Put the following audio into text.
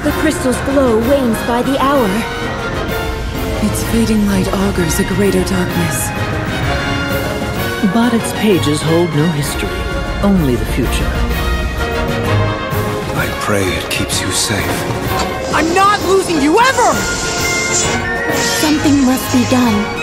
The crystal's glow wanes by the hour. Its fading light augurs a greater darkness. But its pages hold no history, only the future. I pray it keeps you safe. I'm not losing you ever! Something must be done.